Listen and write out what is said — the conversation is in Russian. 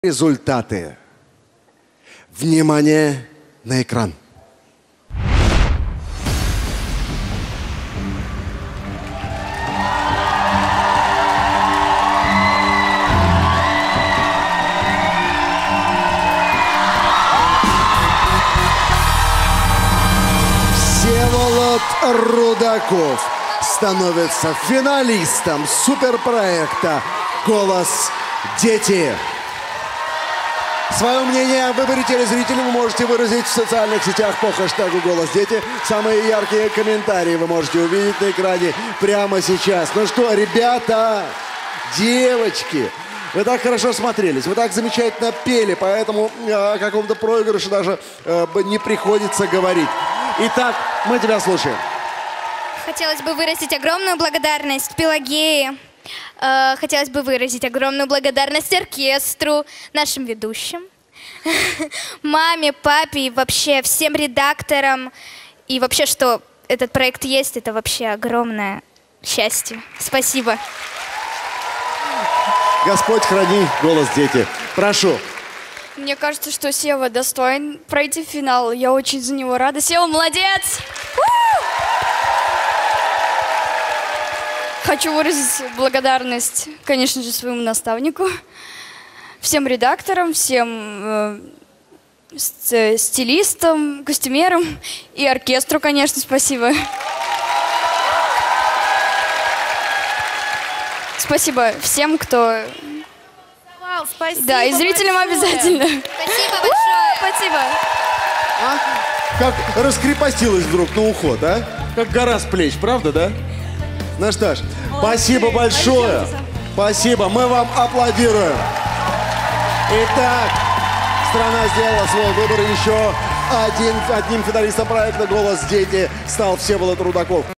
Результаты. Внимание на экран. Всеволод Рудаков становится финалистом суперпроекта «Голос Дети». Свое мнение о выборе телезрителей вы можете выразить в социальных сетях по хэштегу «Голос Дети». Самые яркие комментарии вы можете увидеть на экране прямо сейчас. Ну что, ребята, девочки, вы так хорошо смотрелись, вы так замечательно пели, поэтому о каком-то проигрыше даже не приходится говорить. Итак, мы тебя слушаем. Хотелось бы выразить огромную благодарность Пелагее. Хотелось бы выразить огромную благодарность оркестру, нашим ведущим, маме, папе и вообще всем редакторам. И вообще, что этот проект есть, это вообще огромное счастье. Спасибо. Господь храни «Голос Дети». Прошу. Мне кажется, что Сева достоин пройти финал. Я очень за него рада. Сева, молодец! Хочу выразить благодарность, конечно же, своему наставнику, всем редакторам, всем стилистам, костюмерам и оркестру, конечно, спасибо. Спасибо всем, кто... Вау, спасибо. Да, и зрителям большое. обязательно. Спасибо большое. Спасибо. А? Как раскрепостилась вдруг на уход, а? Как гора с плеч, правда, да? Ну что ж, спасибо большое. Спасибо, мы вам аплодируем. Итак, страна сделала свой выбор. Еще одним финалистом проекта «Голос Дети» стал Всеволод Рудаков.